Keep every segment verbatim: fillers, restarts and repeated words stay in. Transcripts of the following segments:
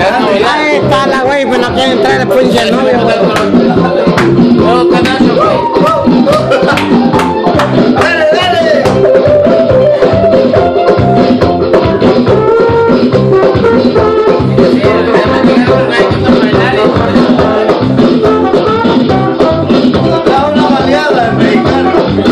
Ahí está la güey, pero no quiere entrar el pinche novio, güey. Dale, dale. Da una baleada el mexicano.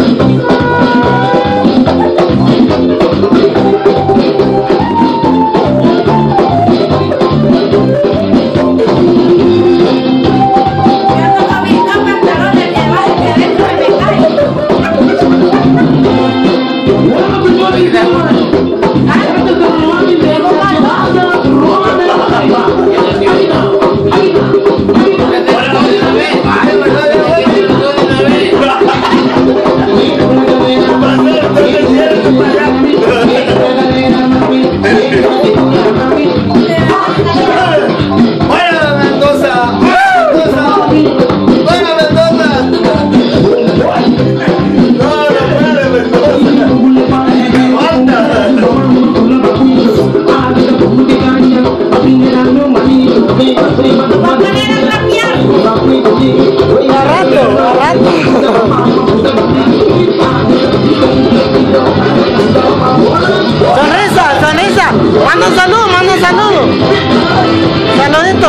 Sonrisa, sonrisa. Manda un saludo, manda un saludo. Saludito.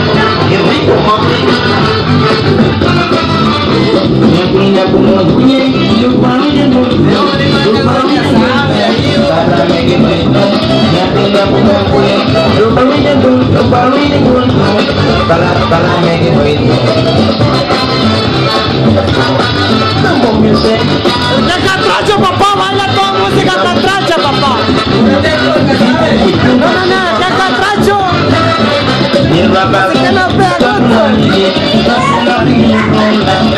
¡Qué catracho, papá! ¡Baila toda música catracha, papá! ¡No, no, no! ¡Qué catracho! ¡Así que no pega!